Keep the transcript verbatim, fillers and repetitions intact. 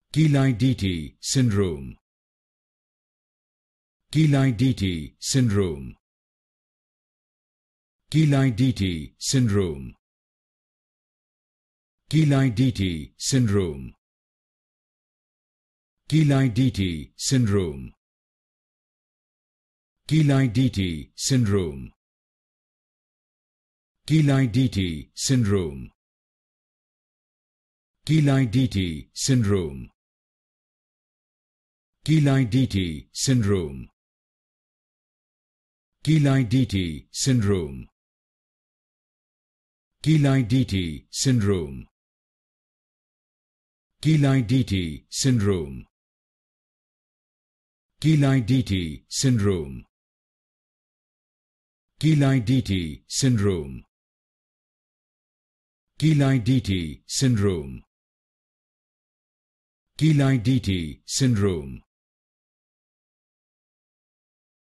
Chilaiditi Syndrome. Chilaiditi Syndrome. Chilaiditi Syndrome. Chilaiditi Syndrome. Chilaiditi Syndrome. Chilaiditi Syndrome. Chilaiditi Syndrome. Chilaiditi Syndrome. Chilaiditi Syndrome. Chilaiditi Syndrome. Chilaiditi Syndrome. Chilaiditi Syndrome. Chilaiditi Syndrome. Chilaiditi Syndrome. Chilaiditi Syndrome. Chilaiditi Syndrome.